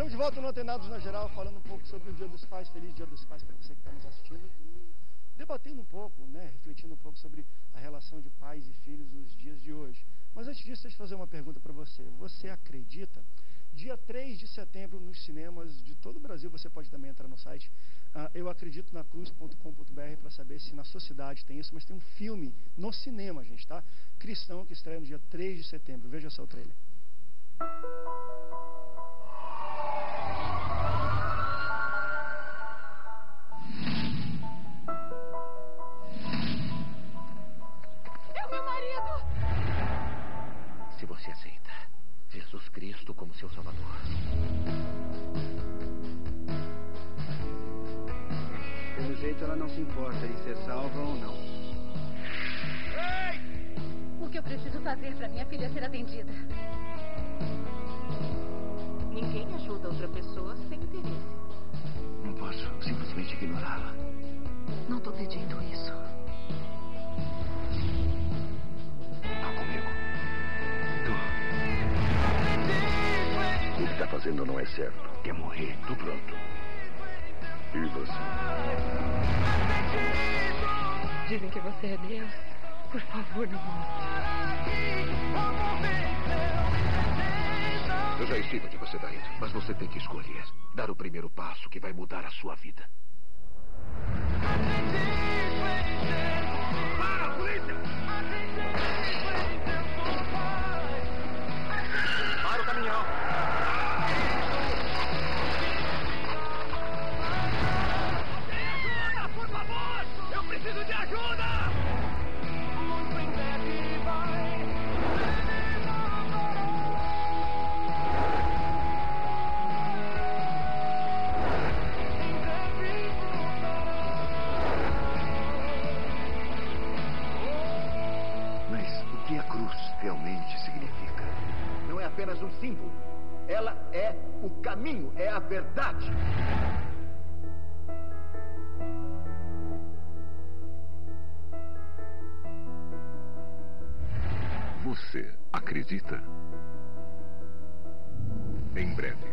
Estamos de volta no Antenados na Geral, falando um pouco sobre o Dia dos Pais. Feliz Dia dos Pais para você que está nos assistindo. E debatendo um pouco, né, refletindo um pouco sobre a relação de pais e filhos nos dias de hoje. Mas antes disso, deixa eu fazer uma pergunta para você. Você acredita? Dia 3 de setembro, nos cinemas de todo o Brasil, você pode também entrar no site, eu acredito na cruz.com.br para saber se na sua cidade tem isso, mas tem um filme no cinema, gente, tá? Cristão, que estreia no dia 3 de setembro. Veja só o trailer. É o meu marido! Se você aceita Jesus Cristo como seu Salvador, pelo jeito ela não se importa em ser salva ou não. O que eu preciso fazer para minha filha ser atendida? Ninguém ajuda outra pessoa sem interesse. não posso simplesmente ignorá-la. Não tô pedindo isso. Tá comigo. Tô. O que tá fazendo não é certo. Quer morrer? Tô pronto. E você? Dizem que você é Deus. Por favor, não mostre. Eu já estive onde você tá indo, mas você tem que escolher. Dar o primeiro passo que vai mudar a sua vida. Para, polícia! Para o caminhão! Tem ajuda, por favor! Eu preciso de ajuda! Realmente significa. Não é apenas um símbolo. Ela é o caminho, é a verdade. Você acredita? Em breve.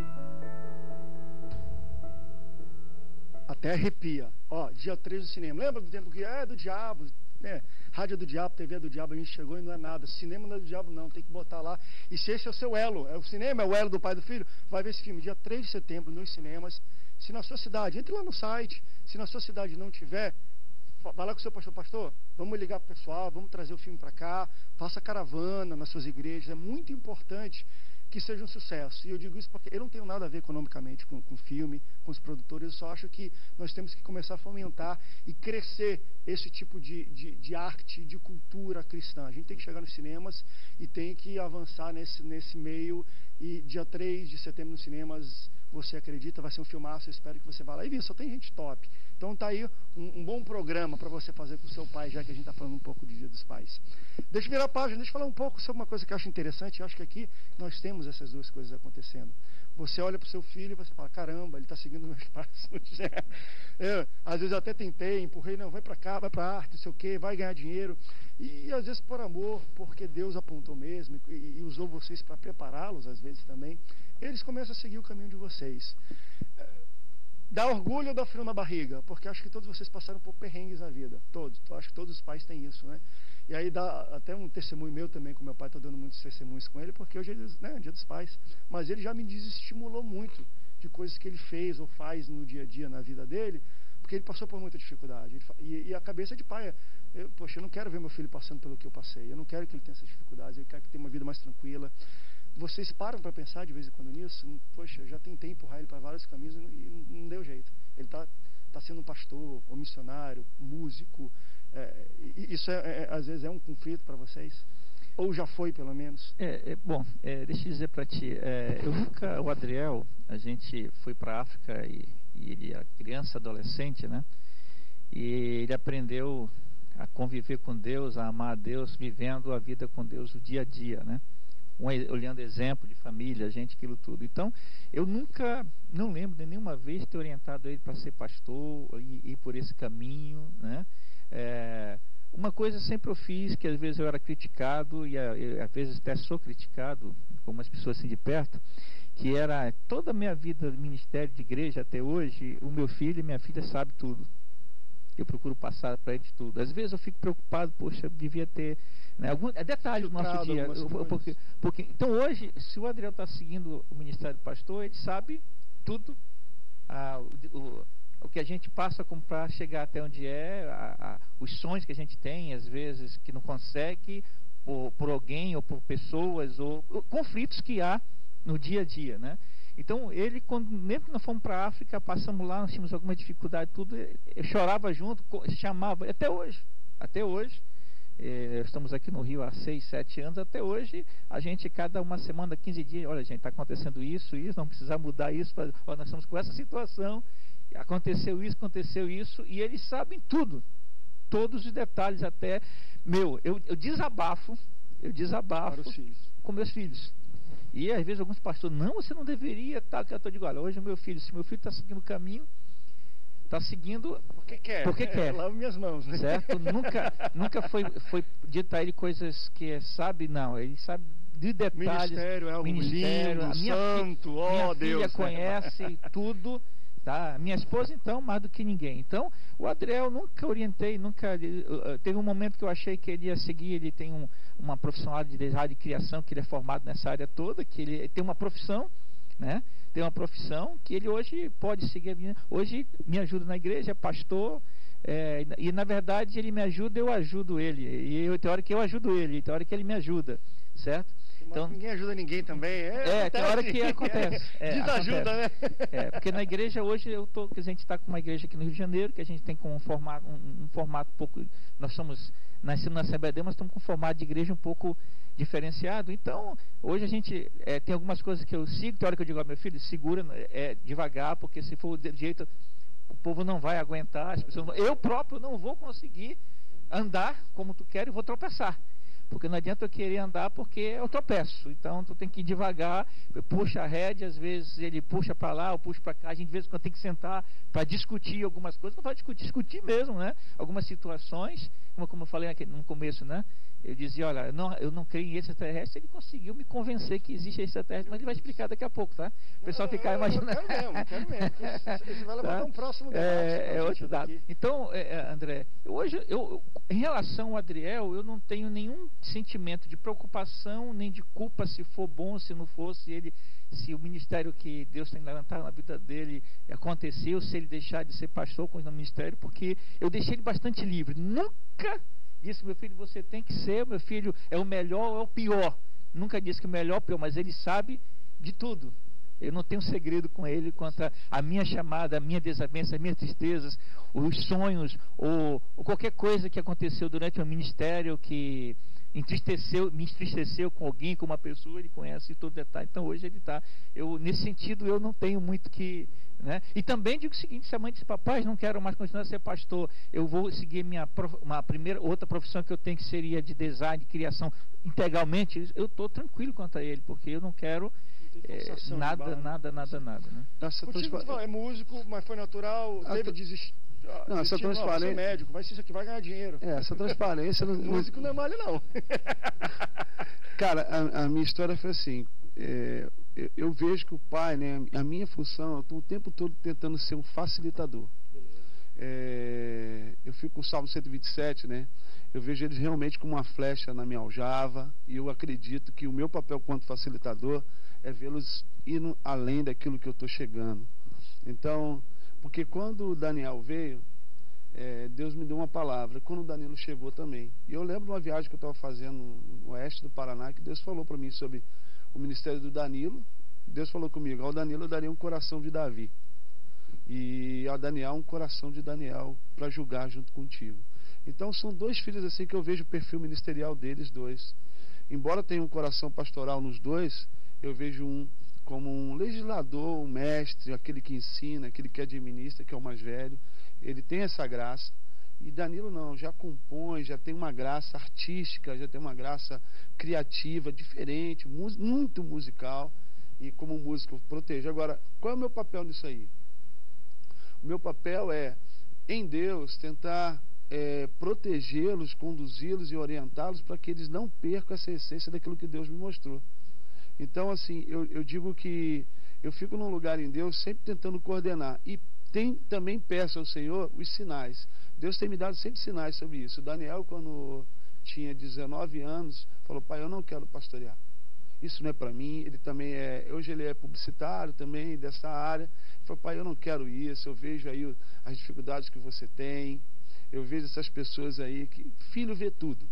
Até arrepia. Ó, dia 3 do cinema. Lembra do tempo que é do diabo, né? Rádio do diabo, TV do diabo, a gente chegou e não é nada. Cinema não é do diabo não, tem que botar lá. E se esse é o seu elo, o cinema é o elo do pai e do filho, vai ver esse filme dia 3 de setembro nos cinemas. Se na sua cidade, entre lá no site. Se na sua cidade não tiver, vai lá com o seu pastor. Pastor, vamos ligar pro pessoal, vamos trazer o filme para cá, faça caravana nas suas igrejas. É muito importante que seja um sucesso. E eu digo isso porque eu não tenho nada a ver economicamente com filme, com os produtores. Eu só acho que nós temos que começar a fomentar e crescer esse tipo de arte, de cultura cristã. A gente tem que chegar nos cinemas e tem que avançar nesse meio. E dia 3 de setembro nos cinemas, você acredita, vai ser um filmaço. Eu espero que você vá lá. E viu, só tem gente top. Então tá aí um bom programa para você fazer com o seu pai, já que a gente está falando um pouco do Dia dos Pais. Deixa eu virar a página, deixa eu falar um pouco sobre uma coisa que eu acho interessante. Eu acho que aqui nós temos essas duas coisas acontecendo. Você olha para o seu filho e você fala, caramba, ele está seguindo meus passos. Às vezes eu até tentei, empurrei, não, vai para cá, vai para a arte, não sei o quê, vai ganhar dinheiro. E às vezes por amor, porque Deus apontou mesmo e usou vocês para prepará-los, às vezes também, eles começam a seguir o caminho de vocês. Dá orgulho ou dá frio na barriga? Porque acho que todos vocês passaram por perrengues na vida. Todos. Acho que todos os pais têm isso, né? E aí dá até um testemunho meu também, com meu pai, está dando muitos testemunhos com ele, porque hoje é Dia dos Pais. Mas ele já me desestimulou muito de coisas que ele fez ou faz no dia a dia na vida dele, porque ele passou por muita dificuldade. E a cabeça de pai poxa, eu não quero ver meu filho passando pelo que eu passei. Eu não quero que ele tenha essas dificuldades, eu quero que ele tenha uma vida mais tranquila. Vocês param para pensar de vez em quando nisso? Poxa, eu já tentei empurrar ele para vários caminhos e não deu jeito. Ele está sendo um pastor, um missionário, músico. Isso às vezes é um conflito para vocês? Ou já foi, pelo menos? Bom, deixa eu dizer para ti. O Adriel, a gente foi para a África e ele era criança, adolescente, né? E ele aprendeu a conviver com Deus, a amar a Deus, vivendo a vida com Deus o dia a dia, né? Olhando exemplo de família, gente, aquilo tudo. Então, eu não lembro de nenhuma vez ter orientado ele para ser pastor e ir por esse caminho, né? Uma coisa sempre eu fiz, que às vezes eu era criticado e às vezes até sou criticado, como as pessoas assim de perto, que era toda a minha vida, ministério de igreja até hoje, o meu filho e minha filha sabem tudo. Eu procuro passar para eles tudo. Às vezes eu fico preocupado, poxa, eu devia ter, né, algum detalhe do nosso dia. Então hoje, se o Adriel está seguindo o ministério do pastor, ele sabe tudo, o que a gente passa para chegar até onde os sonhos que a gente tem, às vezes, que não consegue, por alguém ou por pessoas, ou conflitos que há no dia a dia, né? Então, ele, mesmo que nós fomos para a África, passamos lá, nós tínhamos alguma dificuldade, tudo, eu chorava junto, chamava, até hoje, estamos aqui no Rio há 6, 7 anos, até hoje, a gente, cada uma semana, 15 dias, olha, gente, está acontecendo isso, não precisa mudar isso, nós estamos com essa situação, aconteceu isso, e eles sabem tudo, todos os detalhes, até, eu desabafo com meus filhos. E às vezes alguns pastores, não, você não deveria estar, que eu digo, olha, hoje se meu filho está seguindo o caminho, está seguindo porque quer. Lavo minhas mãos, né? Certo? Nunca foi dito a ele coisas que sabe, não, ele sabe de detalhes. Ministério é algo lindo, santo, minha Deus. Minha filha conhece tudo. Tá? Minha esposa, então, mais do que ninguém. Então, o Adriel nunca orientei, teve um momento que eu achei que ele ia seguir, ele tem uma profissional de design de criação, que ele é formado nessa área toda, que ele tem uma profissão, né? Tem uma profissão que ele hoje pode seguir. Hoje me ajuda na igreja, é pastor, e na verdade ele me ajuda, eu ajudo ele. E tem hora que eu ajudo ele, tem hora que ele me ajuda, certo? Então, ninguém ajuda ninguém também. Tem hora que acontece. Desajuda, né? Porque na igreja hoje, a gente está com uma igreja aqui no Rio de Janeiro, que a gente tem com um formato um pouco. Nós nascemos na Assembleia de Deus, mas estamos com um formato de igreja um pouco diferenciado. Então, hoje a gente tem algumas coisas que eu sigo. Tem hora que eu digo, meu filho, segura, devagar, porque se for de jeito, o povo não vai aguentar, as pessoas eu próprio não vou conseguir andar como tu quer e vou tropeçar. Porque não adianta eu querer andar porque eu tropeço. Então tu tem que ir devagar, puxa a rédea, às vezes ele puxa para lá, eu puxo para cá. A gente de vez em quando tem que sentar para discutir algumas coisas. Não vai discutir mesmo, né? Algumas situações, como eu falei aqui no começo, né? Eu dizia, olha, eu não creio em extraterrestre. Ele conseguiu me convencer que existe extraterrestre, mas ele vai explicar daqui a pouco, tá? O pessoal ficar imaginando. Eu quero mesmo. Você vai levantar um próximo debate. Outro dado. Então, André, hoje, em relação ao Adriel, eu não tenho nenhum sentimento de preocupação, nem de culpa se for bom, se não for, se o ministério que Deus tem levantado na vida dele aconteceu, se ele deixar de ser pastor com o ministério, porque eu deixei ele bastante livre. Nunca disse, meu filho, você tem que ser, meu filho, é o melhor ou é o pior. Nunca disse que o melhor ou o pior, mas ele sabe de tudo. Eu não tenho segredo com ele quanto a minha chamada, a minha desavença, as minhas tristezas, os sonhos, ou qualquer coisa que aconteceu durante o ministério que me entristeceu com alguém, com uma pessoa, ele conhece todo detalhe. Então hoje ele está. Nesse sentido, eu não tenho muito que. Né? E também digo o seguinte: se a mãe disse, papai, não quero mais continuar a ser pastor, eu vou seguir outra profissão que eu tenho, que seria de design, de criação integralmente, eu estou tranquilo quanto a ele, porque eu não quero nada. Né? É músico, mas foi natural, teve desistir. Não, essa transparência. Médico, vai ser isso aqui, vai ganhar dinheiro. Essa transparência. Músico não é mole, não. Cara, a minha história foi assim. Eu vejo que o pai, né, a minha função, eu estou o tempo todo tentando ser um facilitador. Eu fico com o Salmo 127, né? Eu vejo eles realmente como uma flecha na minha aljava, e eu acredito que o meu papel quanto facilitador é vê-los indo além daquilo que eu estou chegando. Então, porque quando o Daniel veio, Deus me deu uma palavra. Quando o Danilo chegou também. E eu lembro de uma viagem que eu estava fazendo no oeste do Paraná, que Deus falou para mim sobre o ministério do Danilo. Deus falou comigo, ao Danilo eu daria um coração de Davi. E ao Daniel um coração de Daniel para julgar junto contigo. Então são dois filhos assim que eu vejo o perfil ministerial deles dois. Embora tenha um coração pastoral nos dois, eu vejo um como um legislador, um mestre, aquele que ensina, aquele que administra, que é o mais velho. Ele tem essa graça. E Danilo não, já compõe, já tem uma graça artística, já tem uma graça criativa, diferente, muito musical. E como músico protege. Agora, qual é o meu papel nisso aí? O meu papel é, em Deus, tentar protegê-los, conduzi-los e orientá-los para que eles não percam essa essência daquilo que Deus me mostrou. Então, assim, eu digo que eu fico num lugar em Deus sempre tentando coordenar. E também peço ao Senhor os sinais. Deus tem me dado sempre sinais sobre isso. O Daniel, quando tinha 19 anos, falou: pai, eu não quero pastorear. Isso não é para mim. Ele também hoje ele é publicitário também dessa área. Ele falou: pai, eu não quero isso. Eu vejo aí as dificuldades que você tem. Eu vejo essas pessoas aí que filho vê tudo.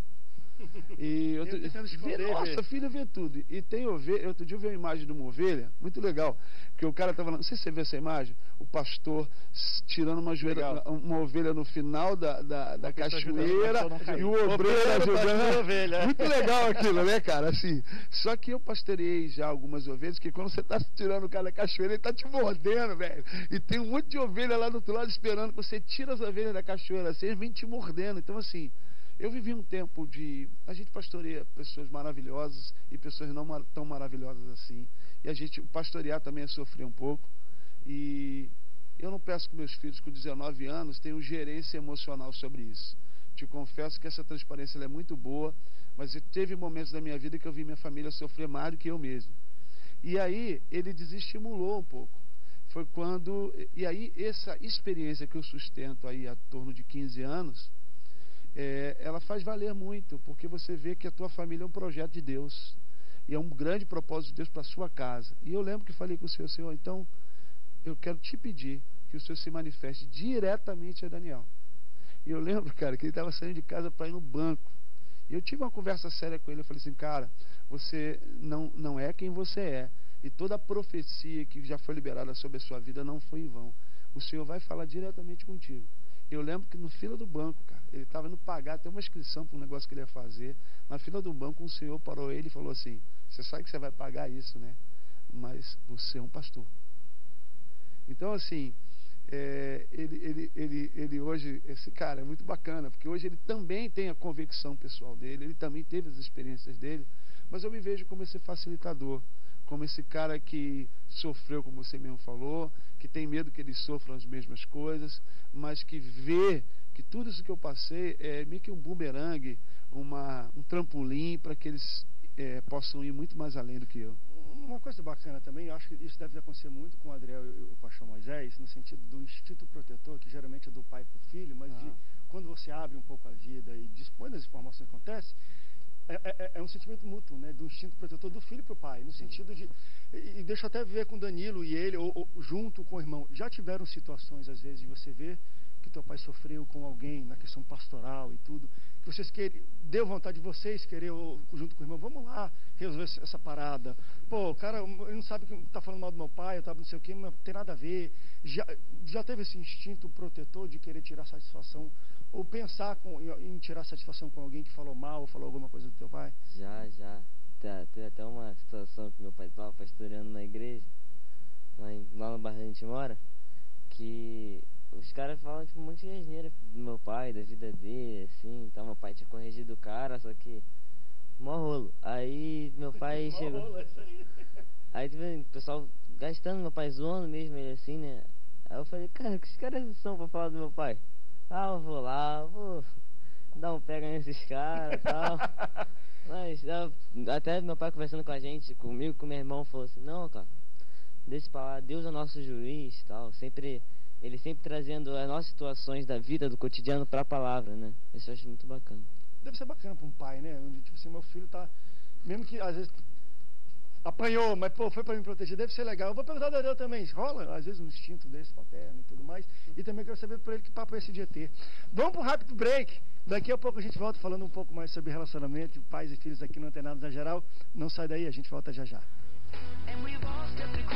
E nossa, filho vê tudo. E tem ovelha. Outro dia eu vi uma imagem de uma ovelha, muito legal. Porque o cara estava, não sei se você viu essa imagem, o pastor tirando uma ovelha no final da cachoeira e o obreiro ajudando. Muito legal aquilo, né, cara? Assim, só que eu pastoreei já algumas ovelhas, que quando você está tirando o cara da cachoeira, ele está te mordendo, velho. E tem um monte de ovelha lá do outro lado esperando que você tira as ovelhas da cachoeira, assim, eles vêm te mordendo. Então, assim, eu vivi um tempo a gente pastoreia pessoas maravilhosas e pessoas não tão maravilhosas assim. E a gente pastorear também é sofrer um pouco. E eu não peço que meus filhos com 19 anos tenham gerência emocional sobre isso. Te confesso que essa transparência ela é muito boa, mas teve momentos da minha vida que eu vi minha família sofrer mais do que eu mesmo. E aí ele desestimulou um pouco. Foi quando... E aí essa experiência que eu sustento aí há torno de 15 anos... ela faz valer muito, porque você vê que a tua família é um projeto de Deus e é um grande propósito de Deus para a sua casa. E eu lembro que falei com o Senhor: então eu quero te pedir que o Senhor se manifeste diretamente a Daniel. E eu lembro, cara, que ele estava saindo de casa para ir no banco, e eu tive uma conversa séria com ele. Eu falei assim: cara, você não é quem você é, e toda a profecia que já foi liberada sobre a sua vida não foi em vão. O Senhor vai falar diretamente contigo. Eu lembro que no fila do banco, cara, ele estava indo pagar até uma inscrição para um negócio que ele ia fazer. Na fila do banco, um senhor parou ele e falou assim: você sabe que você vai pagar isso, né? Mas você é um pastor. Então, assim, ele hoje, esse cara é muito bacana, porque hoje ele também tem a convicção pessoal dele, ele também teve as experiências dele, mas eu me vejo como esse facilitador, como esse cara que sofreu, como você mesmo falou, que tem medo que eles sofram as mesmas coisas, mas que vê que tudo isso que eu passei é meio que um bumerangue, um trampolim para que eles possam ir muito mais além do que eu. Uma coisa bacana também, eu acho que isso deve acontecer muito com o Adriel e o pastor Moisés, no sentido do instinto protetor, que geralmente é do pai para o filho, mas quando você abre um pouco a vida e dispõe das informações que acontecem, é um sentimento mútuo, né, do instinto protetor do filho para o pai, no sentido de... E deixa eu até ver com Danilo e ele, ou junto com o irmão. Já tiveram situações, às vezes, de você ver que teu pai sofreu com alguém na questão pastoral e tudo, que vocês deu vontade de vocês querer, junto com o irmão, vamos lá resolver essa parada. Pô, o cara, ele não sabe que está falando mal do meu pai, eu tava não sei o que, não tem nada a ver. Já teve esse instinto protetor de querer tirar satisfação, ou pensar em tirar satisfação com alguém que falou mal ou falou alguma coisa do teu pai? Já. Teve até uma situação que meu pai estava pastoreando na igreja, lá no bairro onde a gente mora, que os caras falam tipo, um monte de asneira do meu pai, da vida dele, assim, então meu pai tinha corrigido o cara, só que mó rolo. Aí meu pai chegou. Aí o pessoal gastando, meu pai zoando mesmo ele assim, né? Aí eu falei: cara, que esses caras são pra falar do meu pai? Eu vou lá, vou dar um pega nesses caras e tal. Mas até meu pai conversando com a gente, comigo, com meu irmão, falou assim: não, cara, deixa pra lá, Deus é nosso juiz e tal. Ele sempre trazendo as nossas situações da vida, do cotidiano pra palavra, né? Isso eu acho muito bacana. Deve ser bacana pra um pai, né? Onde, tipo assim, meu filho tá, mesmo que às vezes apanhou, mas pô, foi pra me proteger, deve ser legal. Eu vou perguntar da Deus também, rola às vezes um instinto desse paterno e tudo mais. E também quero saber por ele que papo é esse de ET. Vamos pro rápido break. Daqui a pouco a gente volta falando um pouco mais sobre relacionamento de pais e filhos aqui no Antenados na Geral. Não sai daí, a gente volta já já.